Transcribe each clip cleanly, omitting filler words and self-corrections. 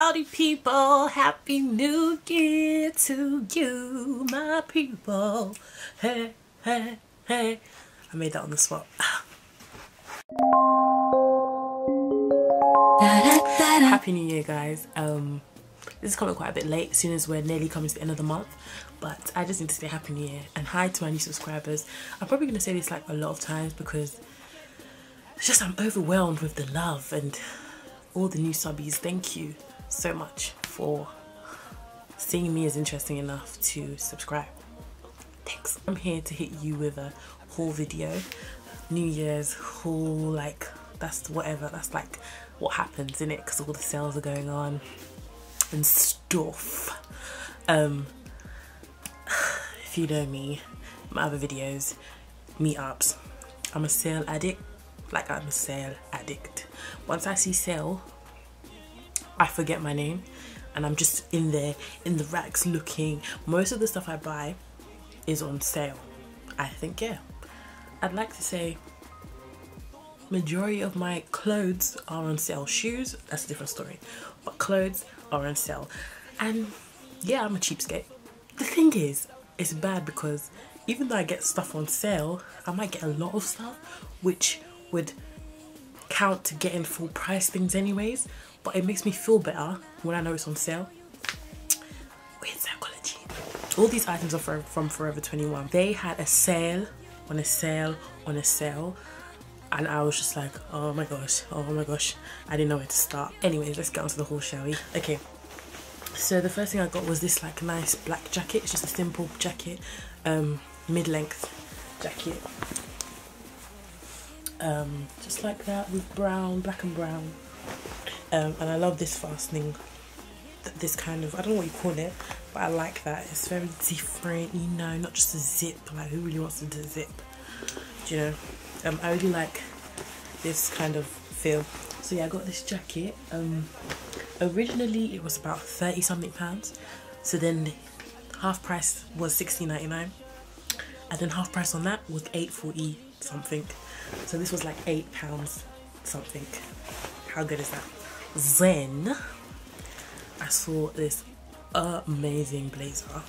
Howdy people, happy new year to you, my people. Hey, hey, hey. I made that on the spot. Happy New Year, guys. This is coming quite a bit late, seeing as we're nearly coming to the end of the month, but I just need to say Happy New Year and hi to my new subscribers. I'm probably going to say this like a lot of times because it's just I'm overwhelmed with the love and all the new subbies. Thank you so much for seeing me as interesting enough to subscribe. Thanks. I'm here to hit you with a haul video, New Year's haul, like that's whatever, that's like what happens in it because all the sales are going on and stuff. If you know me, my other videos, meetups, I'm a sale addict. Like I'm a sale addict. Once I see sale, I forget my name and I'm just in there in the racks looking. Most of the stuff I buy is on sale. I think, yeah, I'd like to say majority of my clothes are on sale. Shoes, that's a different story, but clothes are on sale. And yeah, I'm a cheapskate. The thing is, it's bad because even though I get stuff on sale, I might get a lot of stuff which would count to getting full price things anyways, but it makes me feel better when I know it's on sale. Weird psychology. All these items are from Forever 21. They had a sale on a sale on a sale and I was just like, oh my gosh, I didn't know where to start. Anyways, let's get on to the haul, shall we? Okay, so the first thing I got was this like nice black jacket. It's just a simple jacket, mid-length jacket, just like that with brown, black and brown, and I love this fastening, this kind of, I don't know what you call it, but I like that. It's very different, you know, not just a zip. Like, who really wants to do a zip? Do you know? I really like this kind of feel. So yeah, I got this jacket. Originally it was about 30 something pounds, so then half price was £16.99 and then half price on that was £8.40 something. So this was like £8 something. How good is that? Then I saw this amazing blazer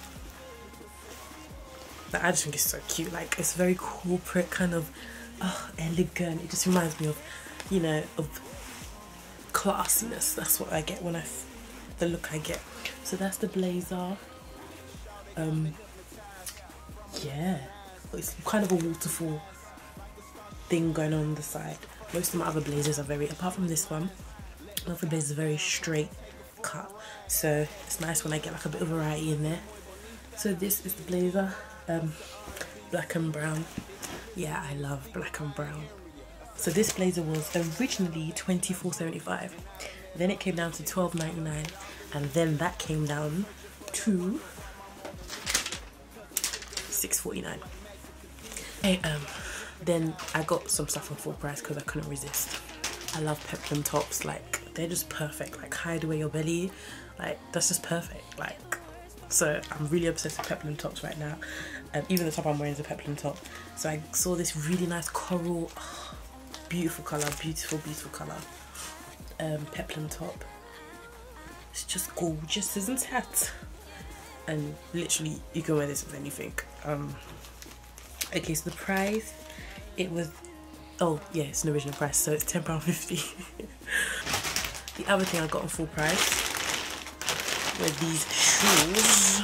that I just think is so cute. Like, it's very corporate, kind of elegant. It just reminds me of, you know, of classiness. That's what I get when the look I get. So that's the blazer. Yeah, it's kind of a waterfall thing going on the side. Most of my other blazers are very, apart from this one, my other blazers are very straight cut, so it's nice when I get like a bit of variety in there. So this is the blazer, black and brown. Yeah, I love black and brown. So this blazer was originally £24.75, then it came down to £12.99, and then that came down to £6.49. Okay, then I got some stuff on full price because I couldn't resist. I love peplum tops, like they're just perfect, like hide away your belly, like that's just perfect. Like, so I'm really obsessed with peplum tops right now. Even the top I'm wearing is a peplum top. So I saw this really nice coral, beautiful colour, beautiful colour, peplum top. It's just gorgeous, isn't it? And literally you can wear this with anything. Okay, so the price, it was, oh yeah, it's an original price, so it's £10.50. The other thing I got on full price were these shoes.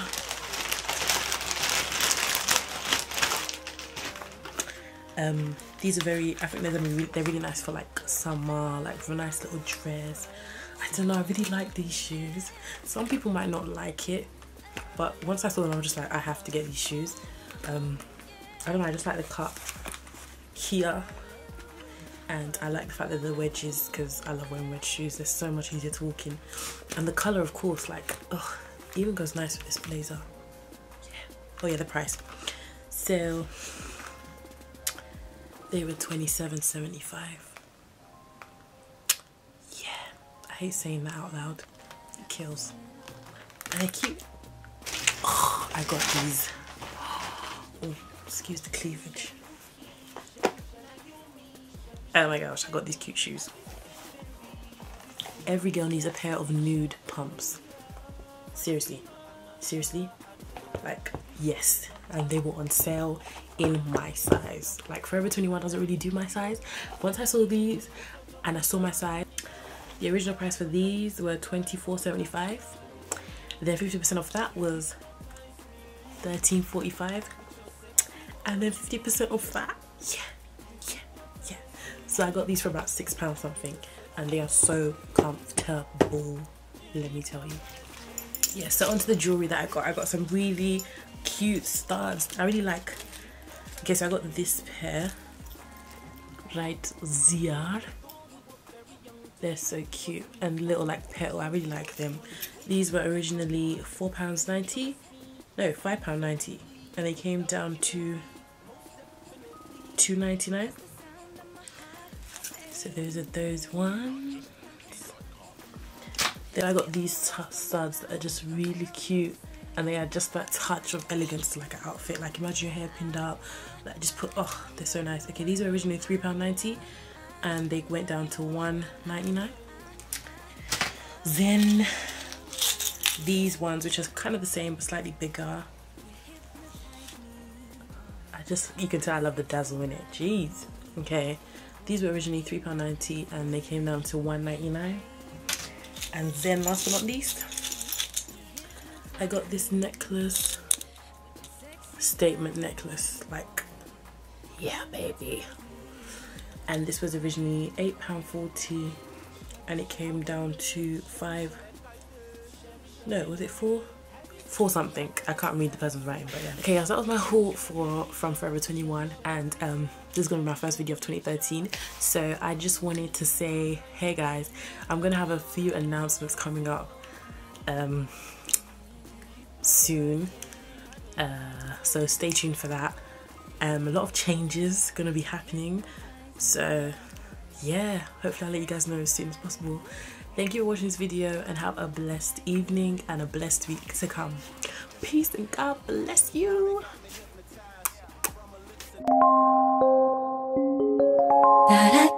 These are very, I think they're really nice for like summer, like for a nice little dress. I don't know, I really like these shoes. Some people might not like it, but once I saw them I was just like, I have to get these shoes. I don't know, I just like the cut here, and I like the fact that the wedges, because I love wearing wedge shoes. They're so much easier to walk in, and the colour, of course, like, oh, even goes nice with this blazer. Yeah. Oh yeah, the price. So they were £27.75. Yeah, I hate saying that out loud. It kills. And they're cute. Oh, I got these. Oh, excuse the cleavage. Oh my gosh, I got these cute shoes. every girl needs a pair of nude pumps. Seriously, like yes. And they were on sale in my size. Like Forever 21 doesn't really do my size. Once I saw these and I saw my size, the original price for these were $24.75. Then 50% off that was $13.45, and then 50% off that, yeah. So I got these for about £6 something, and they are so comfortable, let me tell you. Yeah, so onto the jewelry that I got some really cute studs. I really like, okay, so I got this pair right ZR. They're so cute and little like petal. I really like them. These were originally £4.90, no, £5.90, and they came down to $2.99. So those are those ones. Then I got these studs that are just really cute, and they add just that touch of elegance to like an outfit. Like imagine your hair pinned up, like just put, oh, they're so nice. Okay, these were originally £3.90 and they went down to $1.99. Then these ones, which is kind of the same but slightly bigger. You can tell I love the dazzle in it, jeez. Okay, these were originally £3.90 and they came down to $1.99. And then last but not least, I got this necklace, statement necklace, like, yeah baby. And this was originally £8.40 and it came down to $4 something. I can't read the person's writing, but yeah. Okay, so that was my haul from Forever 21, and this is gonna be my first video of 2013. So I just wanted to say, hey guys, I'm gonna have a few announcements coming up soon, so stay tuned for that. A lot of changes gonna be happening, so yeah, hopefully I'll let you guys know as soon as possible. Thank you for watching this video, and have a blessed evening and a blessed week to come. Peace and God bless you. Da, da,